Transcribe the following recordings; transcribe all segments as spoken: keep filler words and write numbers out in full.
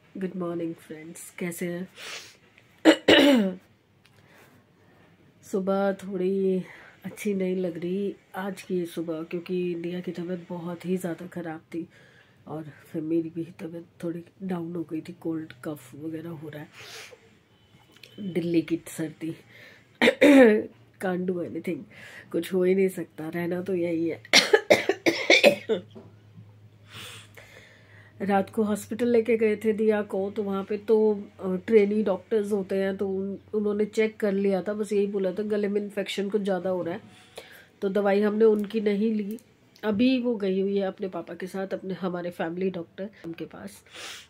Good morning friends, कैसे हैं? सुबह थोड़ी अच्छी नहीं लग रही आज की सुबह, क्योंकि दिया की तबीयत बहुत ही ज़्यादा ख़राब थी और फिर मेरी भी तबीयत थोड़ी डाउन हो गई थी। कोल्ड कफ वगैरह हो रहा है, दिल्ली की सर्दी। कांट डू एनीथिंग, कुछ हो ही नहीं सकता, रहना तो यही है। रात को हॉस्पिटल लेके गए थे दिया को, तो वहाँ पे तो ट्रेनी डॉक्टर्स होते हैं, तो उन, उन्होंने चेक कर लिया था, बस यही बोला था गले में इन्फेक्शन कुछ ज़्यादा हो रहा है। तो दवाई हमने उनकी नहीं ली। अभी वो गई हुई है अपने पापा के साथ, अपने हमारे फैमिली डॉक्टर उनके पास,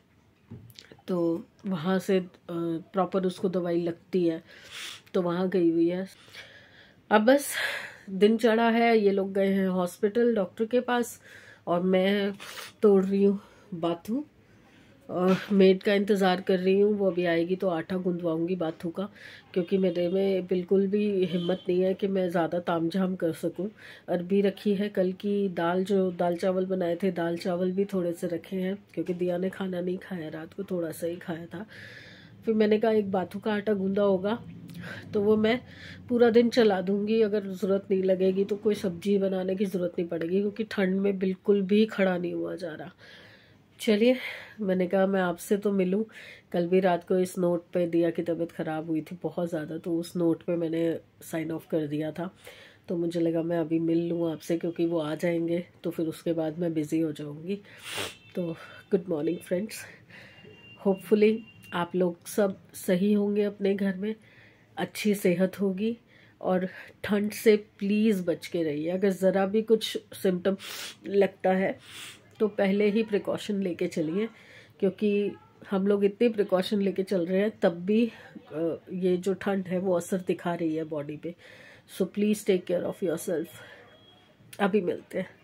तो वहाँ से प्रॉपर उसको दवाई लगती है, तो वहाँ गई हुई है। अब बस दिन चढ़ा है, ये लोग गए हैं हॉस्पिटल डॉक्टर के पास और मैं तोड़ रही हूँ बाथू और मेड का इंतज़ार कर रही हूँ। वो अभी आएगी तो आटा गूंदवाऊंगी बाथू का, क्योंकि मेरे में बिल्कुल भी हिम्मत नहीं है कि मैं ज़्यादा तामझाम कर सकूँ। अरबी रखी है, कल की दाल जो दाल चावल बनाए थे, दाल चावल भी थोड़े से रखे हैं, क्योंकि दिया ने खाना नहीं खाया, रात को थोड़ा सा ही खाया था। फिर मैंने कहा एक बाथू का आटा गूंदा होगा तो वो मैं पूरा दिन चला दूंगी, अगर ज़रूरत नहीं लगेगी तो कोई सब्जी बनाने की ज़रूरत नहीं पड़ेगी, क्योंकि ठंड में बिल्कुल भी खड़ा नहीं हुआ जा रहा। चलिए, मैंने कहा मैं आपसे तो मिलूं। कल भी रात को इस नोट पे दिया की तबीयत ख़राब हुई थी बहुत ज़्यादा, तो उस नोट पे मैंने साइन ऑफ कर दिया था, तो मुझे लगा मैं अभी मिल लूँ आपसे, क्योंकि वो आ जाएंगे तो फिर उसके बाद मैं बिज़ी हो जाऊँगी। तो गुड मॉर्निंग फ्रेंड्स, होपफुली आप लोग सब सही होंगे, अपने घर में अच्छी सेहत होगी, और ठंड से प्लीज़ बच के रहिए। अगर ज़रा भी कुछ सिम्टम लगता है तो पहले ही प्रिकॉशन लेके चलिए, क्योंकि हम लोग इतने प्रिकॉशन लेके चल रहे हैं तब भी ये जो ठंड है वो असर दिखा रही है बॉडी पे। So please take care of yourself. अभी मिलते हैं।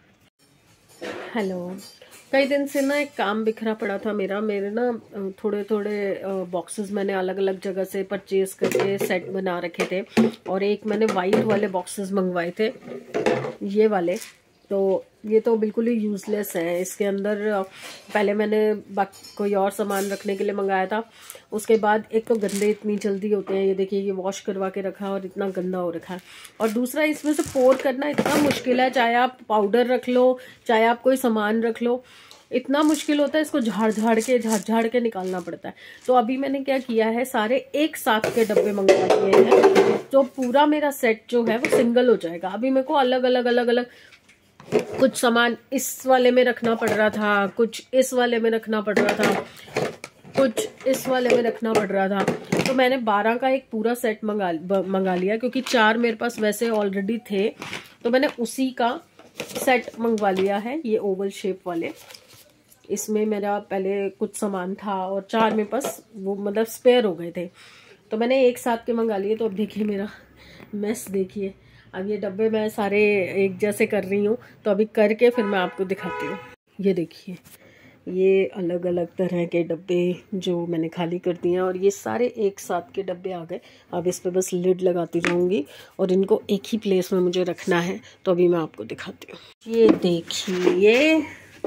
हेलो, कई दिन से ना एक काम बिखरा पड़ा था मेरा। मेरे ना थोड़े थोड़े बॉक्सेस मैंने अलग अलग जगह से परचेज करके सेट बना रखे थे, और एक मैंने वाइट वाले बॉक्सेस मंगवाए थे, ये वाले। तो ये तो बिल्कुल ही यूज़लेस है। इसके अंदर पहले मैंने कोई और सामान रखने के लिए मंगाया था, उसके बाद एक तो गंदे इतनी जल्दी होते हैं, ये देखिए ये वॉश करवा के रखा और इतना गंदा हो रखा है, और दूसरा इसमें से पोर करना इतना मुश्किल है। चाहे आप पाउडर रख लो, चाहे आप कोई सामान रख लो, इतना मुश्किल होता है, इसको झाड़ झाड़ के झाड़ झाड़ के निकालना पड़ता है। तो अभी मैंने क्या किया है, सारे एक साथ के डब्बे मंगवा दिए हैं, तो पूरा मेरा सेट जो है वो सिंगल हो जाएगा। अभी मेरे को अलग अलग अलग अलग कुछ सामान इस वाले में रखना पड़ रहा था, कुछ इस वाले में रखना पड़ रहा था, कुछ इस वाले में रखना पड़ रहा था। तो मैंने बारह का एक पूरा सेट मंगा मंगा लिया, क्योंकि चार मेरे पास वैसे ऑलरेडी थे, तो मैंने उसी का सेट मंगवा लिया है, ये ओवल शेप वाले। इसमें मेरा पहले कुछ सामान था और चार मेरे पास वो मतलब स्पेयर हो गए थे, तो मैंने एक साथ के मंगा लिए। तो अब देखिए मेरा मेस देखिए। अब ये डब्बे मैं सारे एक जैसे कर रही हूँ, तो अभी करके फिर मैं आपको दिखाती हूँ। ये देखिए, ये अलग अलग तरह के डब्बे जो मैंने खाली कर दिए हैं, और ये सारे एक साथ के डब्बे आ गए। अब इस पे बस लिड लगाती जाऊँगी और इनको एक ही प्लेस में मुझे रखना है, तो अभी मैं आपको दिखाती हूँ। ये देखिए,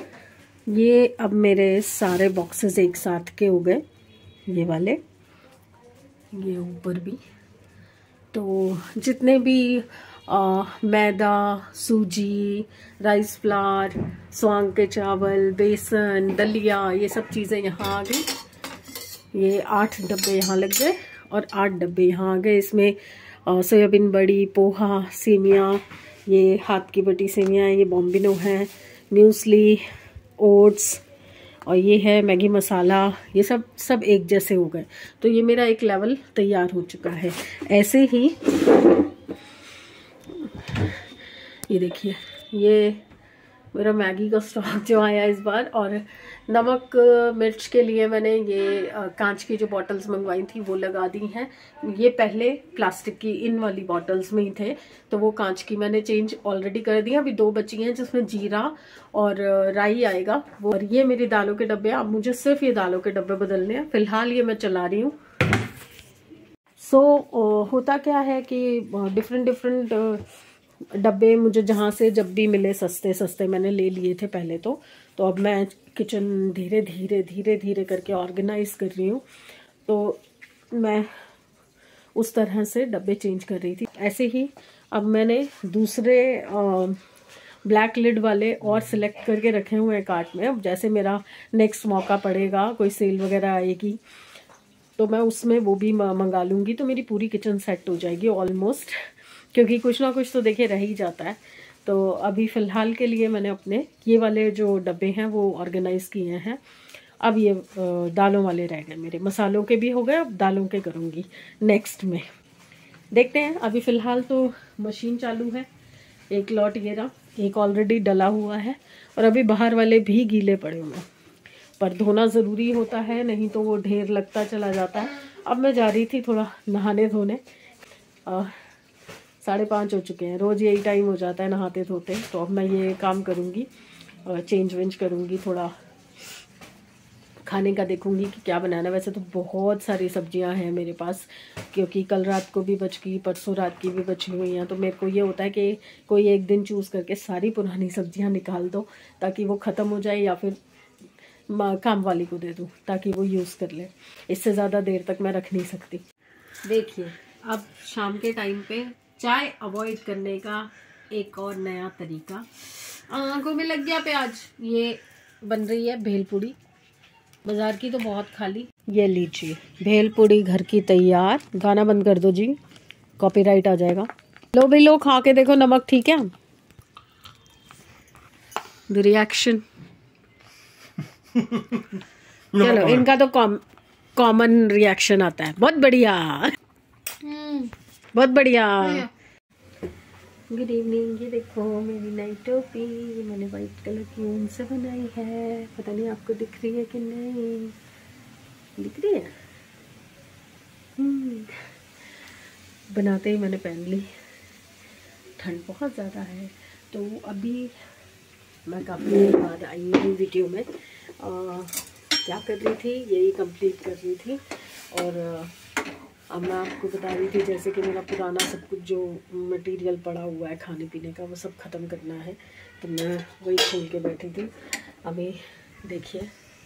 ये अब मेरे सारे बॉक्सेस एक साथ के हो गए, ये वाले, ये ऊपर भी। तो जितने भी आ, मैदा, सूजी, राइस फ्लावर, स्वांग के चावल, बेसन, दलिया, ये सब चीज़ें यहाँ आ गई। ये आठ डब्बे यहाँ लग गए और आठ डब्बे यहाँ आ गए। इसमें सोयाबीन बड़ी, पोहा, सेमिया, ये हाथ की बटी सेमिया, ये बॉम्बिनो है, म्यूसली, ओट्स, और ये है मैगी मसाला। ये सब सब एक जैसे हो गए, तो ये मेरा एक लेवल तैयार हो चुका है। ऐसे ही ये देखिए, ये मेरा मैगी का स्टॉक जो आया इस बार। और नमक मिर्च के लिए मैंने ये कांच की जो बॉटल्स मंगवाई थी वो लगा दी हैं। ये पहले प्लास्टिक की इन वाली बॉटल्स में ही थे, तो वो कांच की मैंने चेंज ऑलरेडी कर दी। अभी दो बची हैं जिसमें जीरा और राई आएगा वो। और ये मेरी दालों के डब्बे, अब मुझे सिर्फ ये दालों के डब्बे बदलने हैं। फिलहाल ये मैं चला रही हूँ। सो so, होता क्या है कि डिफरेंट डिफरेंट डब्बे मुझे जहाँ से जब भी मिले सस्ते सस्ते मैंने ले लिए थे पहले तो तो अब मैं किचन धीरे धीरे धीरे धीरे करके ऑर्गेनाइज कर रही हूँ, तो मैं उस तरह से डब्बे चेंज कर रही थी। ऐसे ही अब मैंने दूसरे ब्लैक लिड वाले और सिलेक्ट करके रखे हुए हैं कार्ट में। अब जैसे मेरा नेक्स्ट मौका पड़ेगा, कोई सेल वगैरह आएगी, तो मैं उसमें वो भी मंगा लूँगी, तो मेरी पूरी किचन सेट हो जाएगी ऑलमोस्ट, क्योंकि कुछ ना कुछ तो देखिए रह ही जाता है। तो अभी फ़िलहाल के लिए मैंने अपने ये वाले जो डब्बे हैं वो ऑर्गेनाइज़ किए हैं। अब ये दालों वाले रह गए मेरे, मसालों के भी हो गए, अब दालों के करूँगी नेक्स्ट में। देखते हैं। अभी फ़िलहाल तो मशीन चालू है, एक लॉट ये रहा, एक ऑलरेडी डला हुआ है, और अभी बाहर वाले भी गीले पड़े हुए हैं, पर धोना ज़रूरी होता है, नहीं तो वो ढेर लगता चला जाता है। अब मैं जा रही थी थोड़ा नहाने धोने, साढ़े पाँच हो चुके हैं, रोज़ यही टाइम हो जाता है नहाते धोते। तो अब मैं ये काम करूँगी, चेंज वेंज करूँगी, थोड़ा खाने का देखूँगी कि क्या बनाना है। वैसे तो बहुत सारी सब्जियां हैं मेरे पास, क्योंकि कल रात को भी बच गई, परसों रात की भी बची हुई हैं। तो मेरे को ये होता है कि कोई एक दिन चूज़ करके सारी पुरानी सब्जियां निकाल दो, ताकि वो ख़त्म हो जाए, या फिर काम वाली को दे दूँ ताकि वो यूज़ कर ले। इससे ज़्यादा देर तक मैं रख नहीं सकती। देखिए, अब शाम के टाइम पे चाय अवॉइड करने का एक और नया तरीका। आंखों में लग गया प्याज। ये बन रही है भेलपुड़ी, बाजार की तो बहुत खाली। ये लीजिए भेलपुड़ी घर की तैयार। गाना बंद कर दो जी, कॉपीराइट आ जाएगा। लो भाई लो, खा के देखो नमक ठीक है। द रिएक्शन चलो, इनका तो कॉम कॉमन रिएक्शन आता है। बहुत बढ़िया, बहुत बढ़िया। Good evening. ये देखो मेरी नई टोपी, ये मैंने वाइट कलर की ऊन से बनाई है। पता नहीं आपको दिख रही है कि नहीं, दिख रही है? हम्म, बनाते ही मैंने पहन ली। ठंड बहुत ज़्यादा है। तो अभी मैं काफ़ी देर बाद आई हूँ वीडियो में। आ, क्या कर रही थी, यही कंप्लीट कर रही थी। और अब मैं आपको बता रही थी जैसे कि मेरा पुराना सब कुछ जो मटेरियल पड़ा हुआ है खाने पीने का, वो सब ख़त्म करना है। तो मैं वही खोल के बैठी थी। अभी देखिए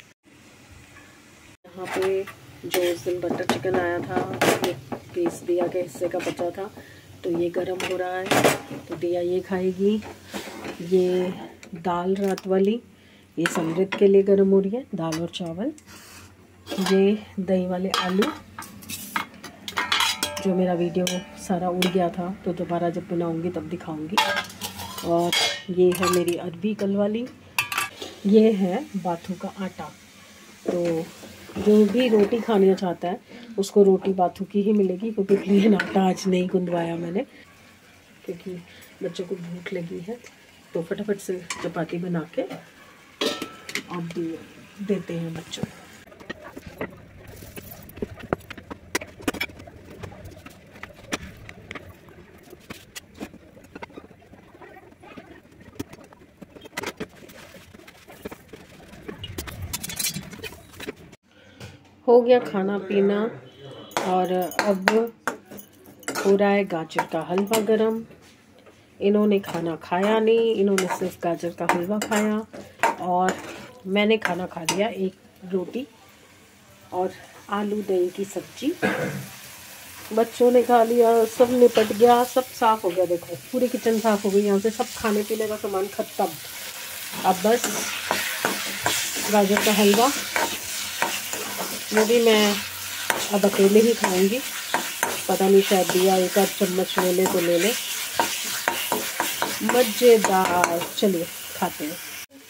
यहाँ पे जो उस दिन बटर चिकन आया था, एक पीस दिया के हिस्से का बचा था, तो ये गर्म हो रहा है, तो दिया ये खाएगी। ये दाल रात वाली, ये समृद्ध के लिए गर्म हो रही है, दाल और चावल। ये दही वाले आलू, जो मेरा वीडियो सारा उड़ गया था, तो दोबारा जब बनाऊंगी तब दिखाऊंगी। और ये है मेरी अरबी कल वाली। ये है बाथू का आटा। तो जो भी रोटी खाना चाहता है उसको रोटी बाथू की ही मिलेगी, क्योंकि प्लेन आटा आज नहीं गुंदवाया मैंने, क्योंकि बच्चों को भूख लगी है। तो फटाफट से चपाती बना के अब देते हैं बच्चों को। हो गया खाना पीना, और अब हो रहा है गाजर का हलवा गरम। इन्होंने खाना खाया नहीं, इन्होंने सिर्फ गाजर का हलवा खाया, और मैंने खाना खा लिया, एक रोटी और आलू दही की सब्जी। बच्चों ने खा लिया, सब निपट गया, सब साफ़ हो गया। देखो पूरी किचन साफ़ हो गई, यहाँ से सब खाने पीने का सामान खत्म। अब बस गाजर का हलवा, वो भी मैं अब अकेले ही खाऊंगी। पता नहीं, शायद दिया एक आध चम्मच ले ले तो ले ले। मज़ेदार। चलिए खाते हैं।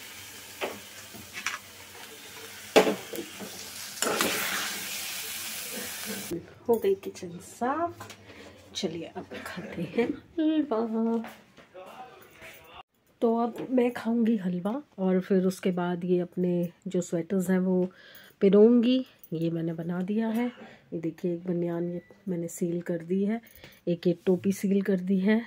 हो गई किचन साफ, चलिए अब खाते हैं हलवा। तो अब मैं खाऊंगी हलवा, और फिर उसके बाद ये अपने जो स्वेटर्स हैं वो पिरोंगी। ये मैंने बना दिया है। ये देखिए, एक बनियान ये मैंने सील कर दी है, एक एक टोपी सील कर दी है,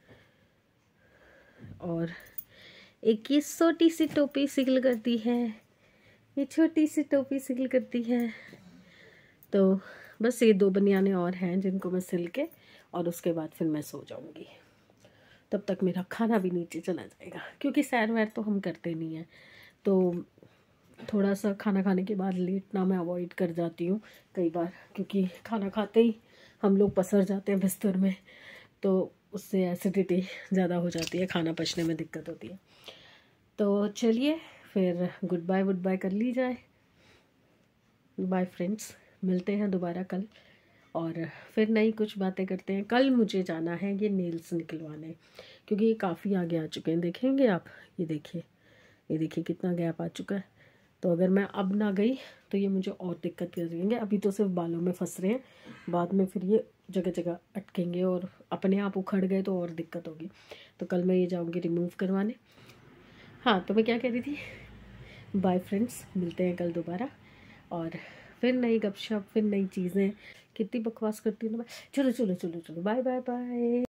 और एक ये छोटी सी टोपी सील कर दी है। ये छोटी सी टोपी सील कर दी है। तो बस ये दो बनियानें और हैं जिनको मैं सिल के, और उसके बाद फिर मैं सो जाऊंगी। तब तक मेरा खाना भी नीचे चला जाएगा, क्योंकि सैर वैर तो हम करते नहीं हैं। तो थोड़ा सा खाना खाने के बाद लेटना मैं अवॉइड कर जाती हूँ कई बार, क्योंकि खाना खाते ही हम लोग पसर जाते हैं बिस्तर में, तो उससे एसिडिटी ज़्यादा हो जाती है, खाना पचने में दिक्कत होती है। तो चलिए फिर गुड बाय गुड बाय कर ली जाए। बाय फ्रेंड्स, मिलते हैं दोबारा कल और फिर नई कुछ बातें करते हैं। कल मुझे जाना है ये नेल्स निकलवाने, क्योंकि ये काफ़ी आगे आ चुके हैं। देखेंगे आप, ये देखिए, ये देखिए कितना गैप आ चुका है। तो अगर मैं अब ना गई तो ये मुझे और दिक्कत कर देंगे। अभी तो सिर्फ बालों में फंस रहे हैं, बाद में फिर ये जगह जगह अटकेंगे और अपने आप उखड़ गए तो और दिक्कत होगी। तो कल मैं ये जाऊँगी रिमूव करवाने। हाँ, तो मैं क्या कह रही थी, बाय फ्रेंड्स, मिलते हैं कल दोबारा और फिर नई गपशप, फिर नई चीज़ें। कितनी बकवास करती हूँ ना मैं। चलो चलो चलो चलो, बाय बाय बाय।